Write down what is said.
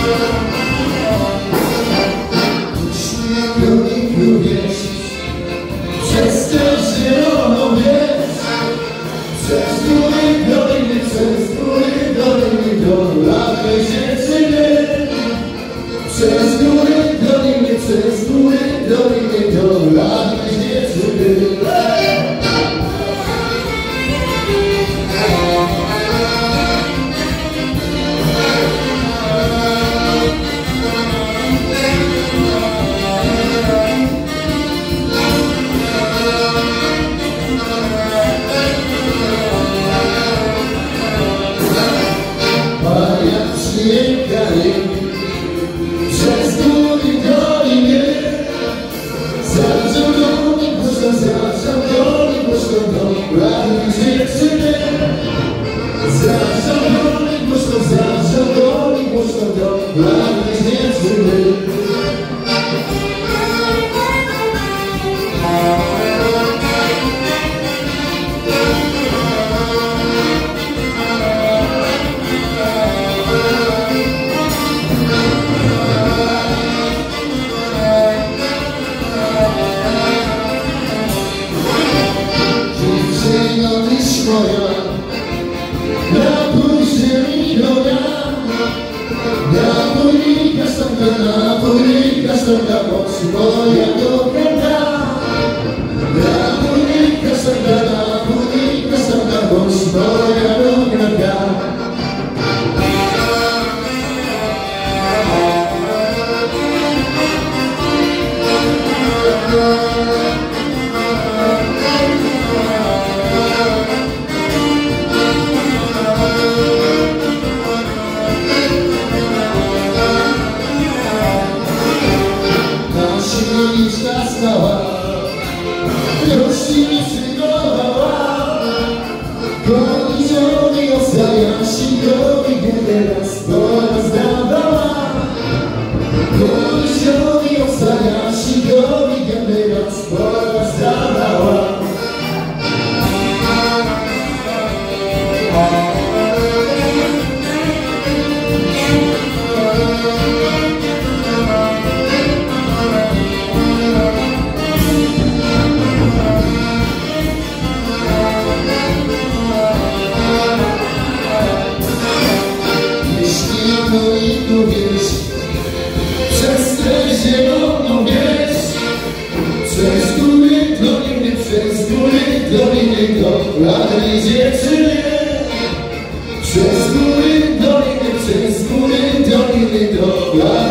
Śniegu wieś, przez tę zieloną wieś, przez góry doliny do latej dziewczyny. Przez góry doliny do latej dziewczyny. Przez góry doliny, zawsze doni puszczą do latej dziewczyny. Zawsze doni puszczą do latej dziewczyny. Napój ziemi konia, napój kasztanka, moja kochana. Napój kasztanka, moja kochana. Śliczna stała, już ci przygotowała. Koniciowi ostaja, sigowi teraz pozdawała. Koniciowi ostaja, sigowi teraz pozdawała. Przez tę zieloną wieś, przez góry doliny do latej dziewczyny. Przez góry doliny do latej